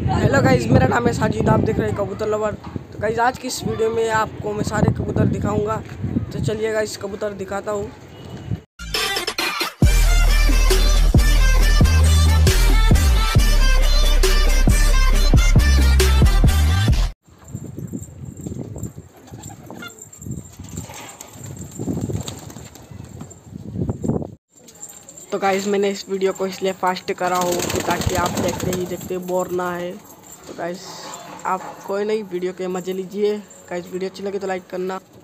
Hello guys, मेरा नाम है साजिद, आप देख रहे हैं कबूतर लवर। तो गाइज आज की इस वीडियो में आपको मैं सारे कबूतर दिखाऊंगा। तो चलिए गाइज कबूतर दिखाता हूँ। तो गाइज मैंने इस वीडियो को इसलिए फास्ट करा हो कि ताकि आप देखते ही देखते बोर ना है। तो गाइज आप कोई नहीं, वीडियो के मज़े लीजिए। गाइज वीडियो अच्छी लगे तो लाइक करना।